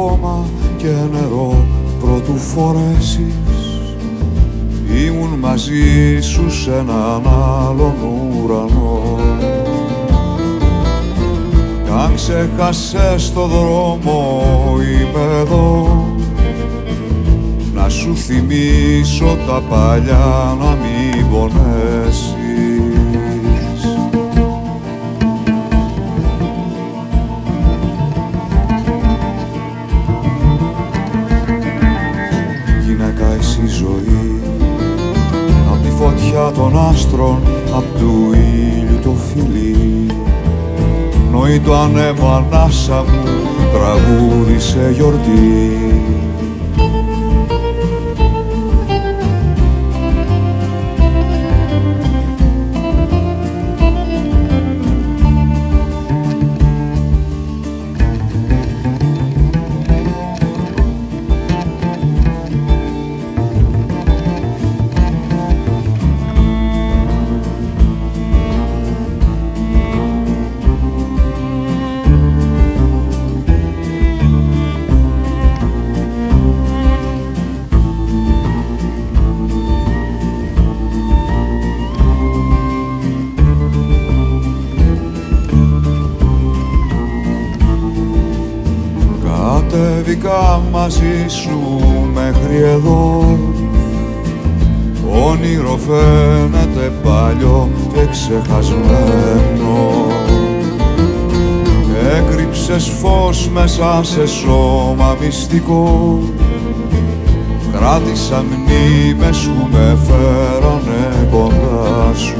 χώμα και νερό προτού φορέσεις. Ήμουν μαζί σου σ' έναν άλλον ουρανό. Κι αν ξέχασες το δρόμο είμαι εδώ, να σου θυμίσω τα παλιά να μην πονέσεις. Γυναίκα εσύ ζωή, απ' τη φωτιά των άστρων, απ' του ήλιου το φιλί. Πνοεί το ανέμο ανάσα μου, τραγούδι σε γιορτή. Κατέβηκα μαζί σου μέχρι εδώ, όνειρο φαίνεται παλιό και ξεχασμένο. Έκρυψες φως μέσα σε σώμα μυστικό, κράτησα μνήμες που με φέρανε κοντά σου.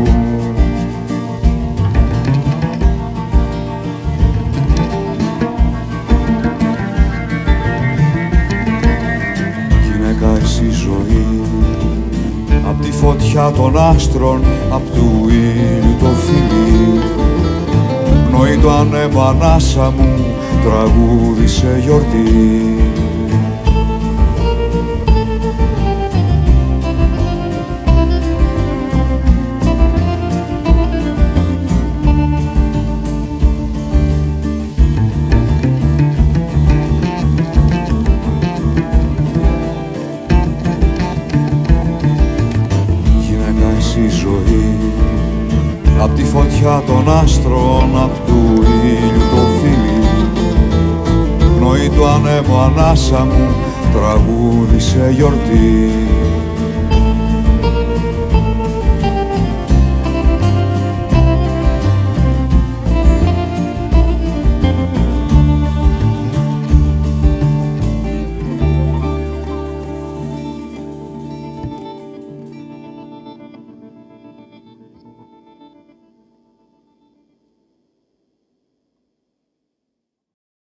Εσύ ζωή, απ' τη φωτιά των άστρων, απ' του ήλιου το φιλί. Πνοεί το ανέμο ανάσα μου, τραγούδι σε γιορτή. Η ζωή, απ' τη φωτιά των άστρων, απ' του ήλιου το φιλί. Πνοεί το ανέμο ανάσα μου, τραγούδι σε γιορτή.